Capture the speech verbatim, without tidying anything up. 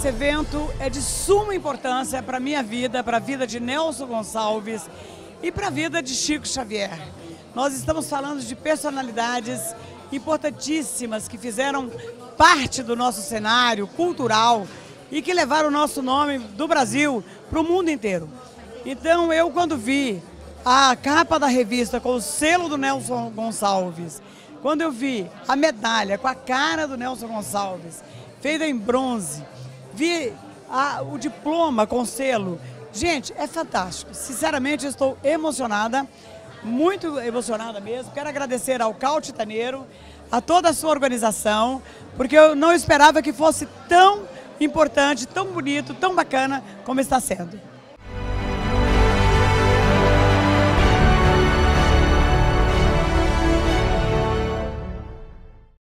evento é de suma importância para a minha vida, para a vida de Nelson Gonçalves e para a vida de Chico Xavier. Nós estamos falando de personalidades importantíssimas que fizeram parte do nosso cenário cultural e que levaram o nosso nome do Brasil para o mundo inteiro. Então eu, quando vi a capa da revista com o selo do Nelson Gonçalves, quando eu vi a medalha com a cara do Nelson Gonçalves, feita em bronze, vi a, o diploma com selo, gente, é fantástico. Sinceramente, eu estou emocionada, muito emocionada mesmo. Quero agradecer ao Cautitaneiro, a toda a sua organização, porque eu não esperava que fosse tão importante, tão bonito, tão bacana como está sendo.